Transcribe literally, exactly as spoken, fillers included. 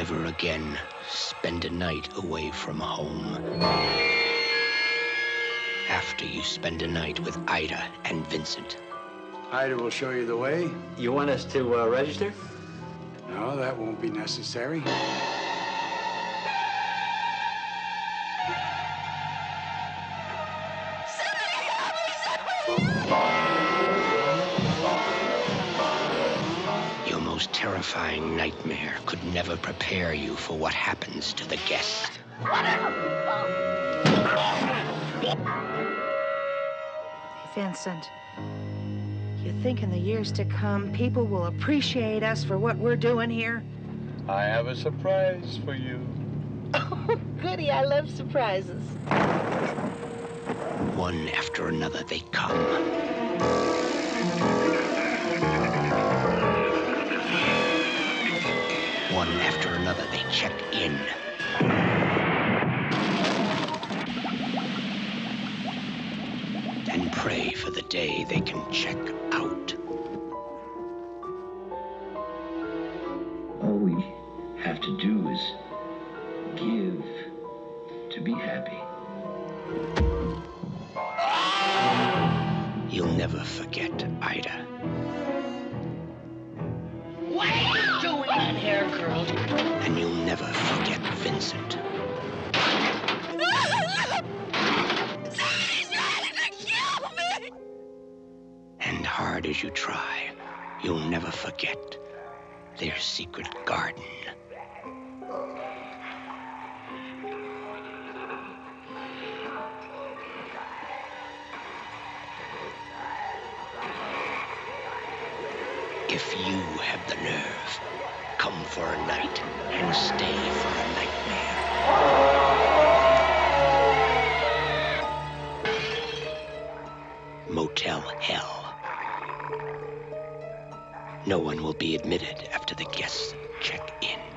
never again spend a night away from home. After you spend a night with Ida and Vincent. Ida will show you the way. You want us to uh, register? No, that won't be necessary. Your most terrifying nightmare could never prepare you for what happens to the guest. Vincent, you think in the years to come, people will appreciate us for what we're doing here? I have a surprise for you. Oh, goody, I love surprises. One after another, they come. One after another, they check in. And pray for the day they can check out. All we have to do is give to be happy. You'll never forget Ida. What are you doing in here, girl? And you'll never forget Vincent. And hard as you try, you'll never forget their secret garden. If you have the nerve, come for a night and stay for a nightmare. Motel Hell. No one will be admitted after the guests check in.